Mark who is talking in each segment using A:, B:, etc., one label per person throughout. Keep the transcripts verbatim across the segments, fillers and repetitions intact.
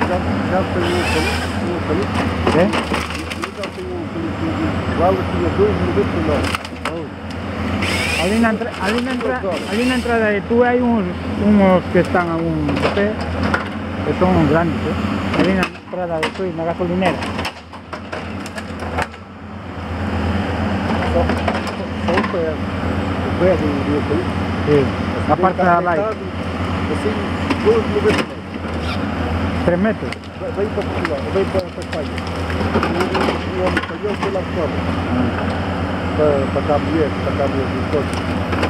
A: já tem um eucalipto, um eucalipto.
B: É?
A: E já tem um eucalipto igual, tinha dois e noventa e nove.
B: Ali na, entra, ali, na entra, ali na entrada de tú hay unos, unos que están a un pé, que son grandes, ¿eh? Ali na entrada de tú, na gasolinera.
A: Só, só o pé, o pé do, do eucalipto.
B: Sí, a parte da baixo.
A: Assim, dois e noventa e nove.
B: Tres metros.
A: Vem para Portugal, vem para a Espanha. O homem espanhol foi lá de fora. Para, para Cabo Verde, para Cabo Verde do Porto.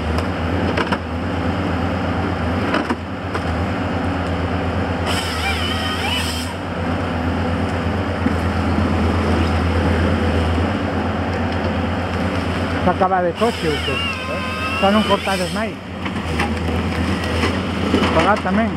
B: Se acaba de coche o qué? Xa non cortades máis. Pagar tamén.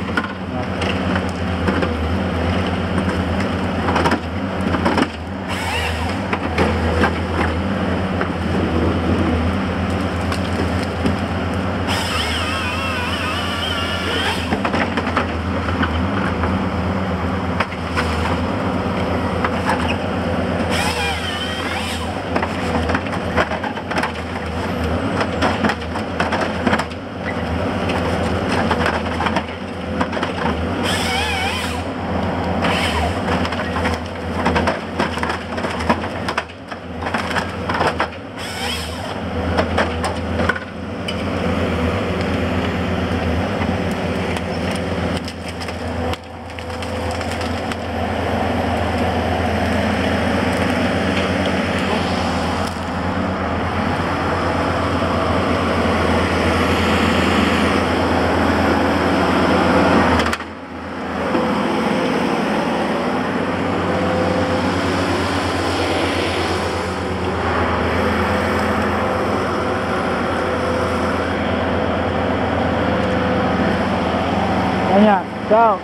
B: Venga, chao.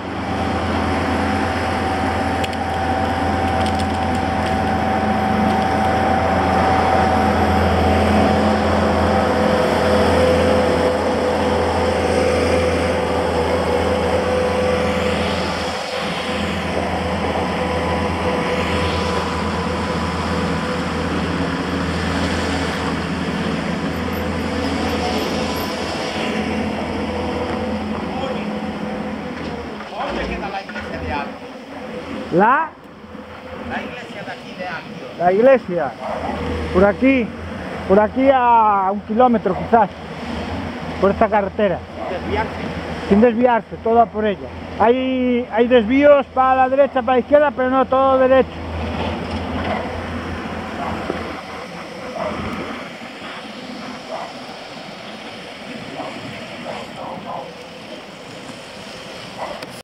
B: La,
C: La iglesia de aquí de Accio.
B: la iglesia, por aquí, por aquí a un kilómetro quizás, por esta carretera,
C: Desviarse.
B: sin desviarse, toda por ella. Hay, hay desvíos para la derecha, para la izquierda, pero no, todo derecho.